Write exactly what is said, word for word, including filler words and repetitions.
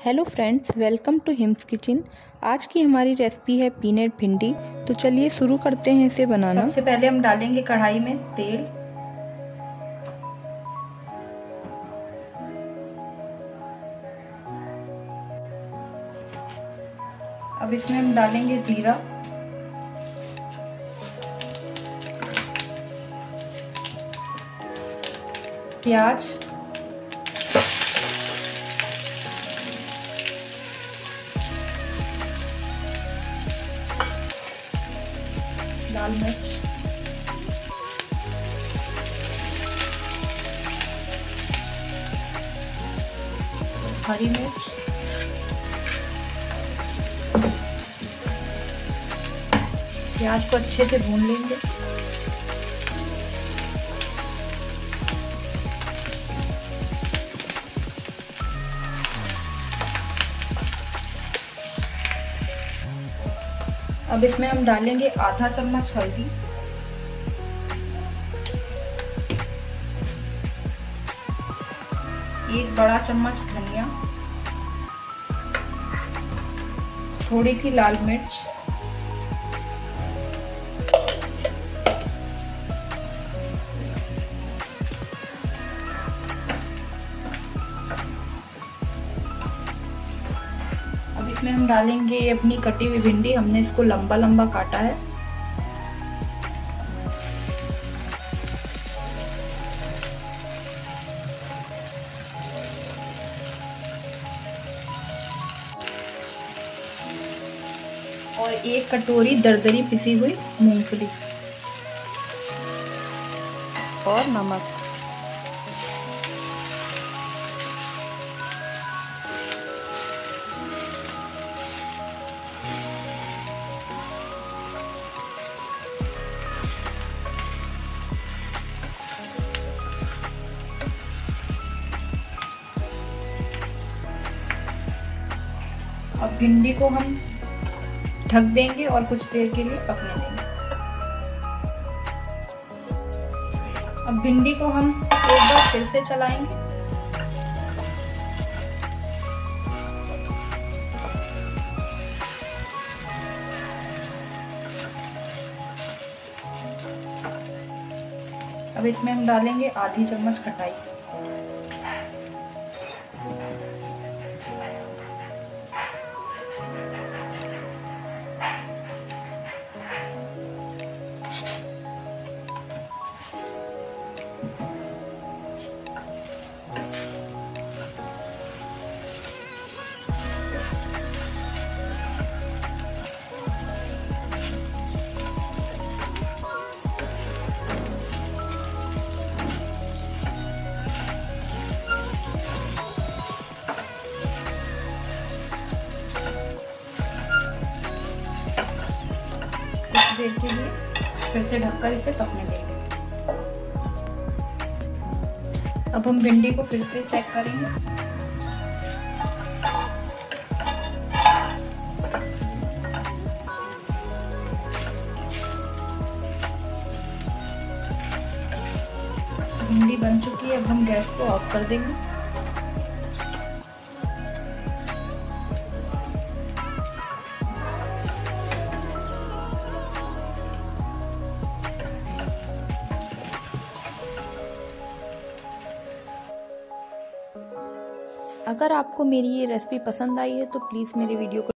Hello friends, welcome to हिम्स kitchen. आज की हमारी रेसिपी है पीनट भिंडी। तो चलिए शुरू करते हैं इसे बनाना। सबसे पहले हम डालेंगे कढ़ाई में तेल। अब इसमें हम डालेंगे जीरा, प्याज, लाल मिर्च, हरी मिर्च, प्याज को अच्छे से भून लेंगे। अब इसमें हम डालेंगे आधा चम्मच हल्दी, एक बड़ा चम्मच धनिया, थोड़ी सी लाल मिर्च, अब इसमें हम डालेंगे अपनी कटी हुई भिंडी। हमने इसको लंबा लंबा काटा है। और एक कटोरी दरदरी पिसी हुई मूंगफली और नमक। अब भिंडी को हम ढक देंगे और कुछ देर के लिए पकने देंगे। अब भिंडी को हम एक बार फिर से चलाएंगे। अब इसमें हम डालेंगे आधी चम्मच खटाई। देर के लिए फिर से ढककर इसे पकने देंगे। अब हम भिंडी को फिर से चेक करेंगे। भिंडी बन चुकी है। अब हम गैस को ऑफ कर देंगे। अगर आपको मेरी ये रेसिपी पसंद आई है तो प्लीज़ मेरे वीडियो को